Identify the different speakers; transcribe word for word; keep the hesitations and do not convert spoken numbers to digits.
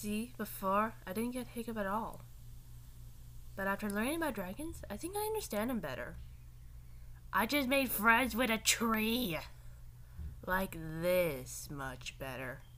Speaker 1: See, before, I didn't get hiccup at all. But after learning about dragons, I think I understand them better. I just made friends with a tree. Like this much better.